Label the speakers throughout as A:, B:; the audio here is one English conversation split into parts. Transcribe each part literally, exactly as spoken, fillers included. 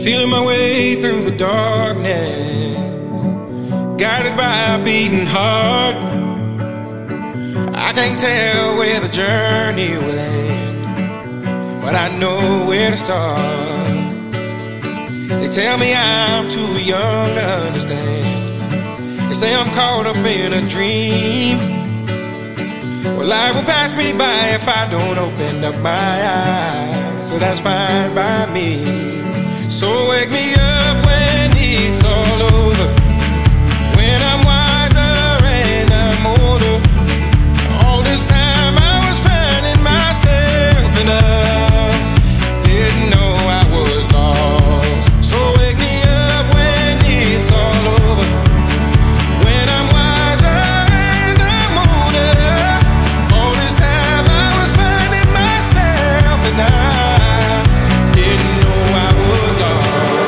A: Feeling my way through the darkness, guided by a beating heart. I can't tell where the journey will end, but I know where to start. They tell me I'm too young to understand. They say I'm caught up in a dream. Well, life will pass me by if I don't open up my eyes, so that's fine by me. So wake me up when it's all over, when I'm wiser and I'm older. All this time I was finding myself and I didn't know I was lost. So wake me up when it's all over, when I'm wiser and I'm older. All this time I was finding myself and I didn't know I was lost.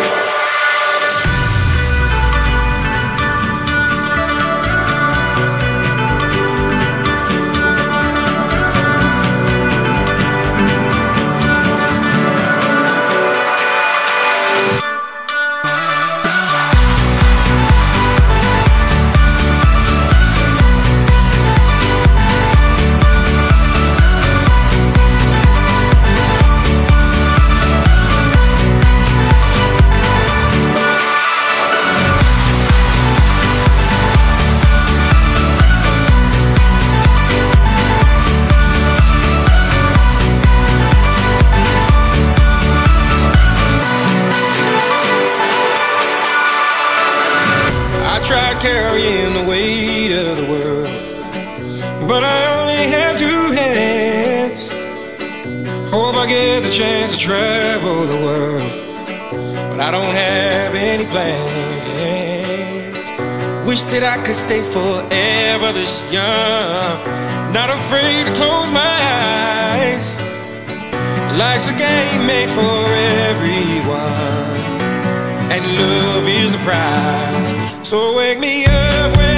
A: I tried carrying the weight of the world, but I only have two hands. Hope I get the chance to travel the world, but I don't have any plans. Wish that I could stay forever this young, not afraid to close my eyes. Life's a game made for everyone, and love is the prize. So wake me up when